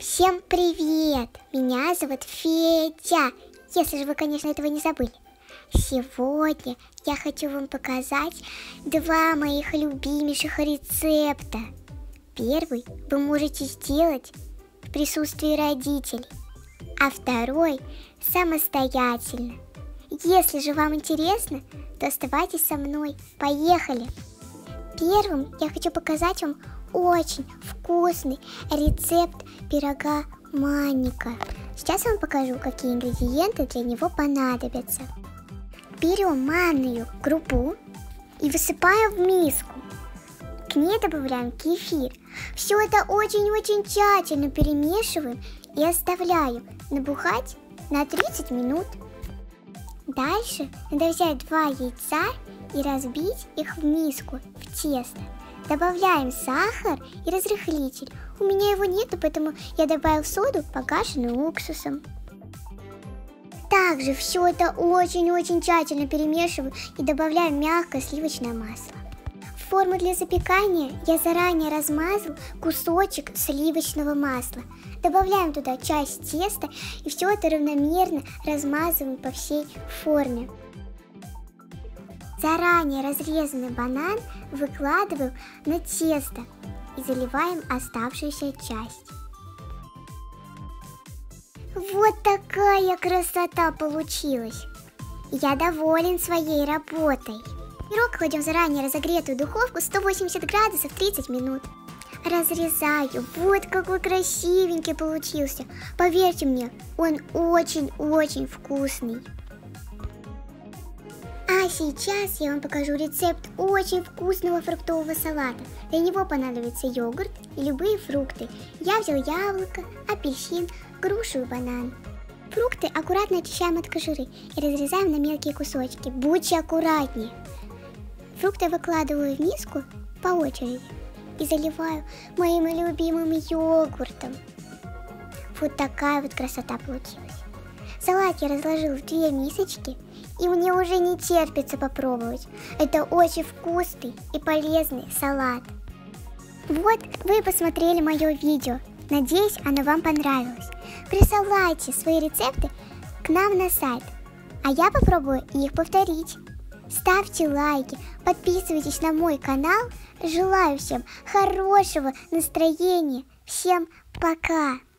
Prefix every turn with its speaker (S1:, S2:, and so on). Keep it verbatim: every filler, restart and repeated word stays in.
S1: Всем привет! Меня зовут Федя, если же вы, конечно, этого не забыли. Сегодня я хочу вам показать два моих любимейших рецепта. Первый вы можете сделать в присутствии родителей, а второй самостоятельно. Если же вам интересно, то оставайтесь со мной. Поехали! Первым я хочу показать вам очень вкусный рецепт пирога манника. Сейчас я вам покажу, какие ингредиенты для него понадобятся. Берем манную крупу и высыпаем в миску. К ней добавляем кефир. Все это очень-очень тщательно перемешиваем и оставляем набухать на тридцать минут. Дальше надо взять два яйца и разбить их в миску, в тесто. Добавляем сахар и разрыхлитель. У меня его нету, поэтому я добавил соду, погашенную уксусом. Также все это очень-очень тщательно перемешиваю и добавляю мягкое сливочное масло. В форму для запекания я заранее размазал кусочек сливочного масла. Добавляем туда часть теста и все это равномерно размазываем по всей форме. Заранее разрезанный банан выкладываем на тесто и заливаем оставшуюся часть. Вот такая красота получилась! Я доволен своей работой. Пирог кладем в заранее разогретую духовку сто восемьдесят градусов тридцать минут. Разрезаю. Вот какой красивенький получился. Поверьте мне, он очень-очень вкусный. А сейчас я вам покажу рецепт очень вкусного фруктового салата. Для него понадобится йогурт и любые фрукты. Я взял яблоко, апельсин, грушу и банан. Фрукты аккуратно очищаем от кожуры и разрезаем на мелкие кусочки. Будьте аккуратнее. Фрукты выкладываю в миску по очереди и заливаю моим любимым йогуртом. Вот такая вот красота получилась. Салат я разложил в две мисочки, и мне уже не терпится попробовать. Это очень вкусный и полезный салат. Вот вы посмотрели мое видео. Надеюсь, оно вам понравилось. Присылайте свои рецепты к нам на сайт, а я попробую их повторить. Ставьте лайки, подписывайтесь на мой канал. Желаю всем хорошего настроения. Всем пока!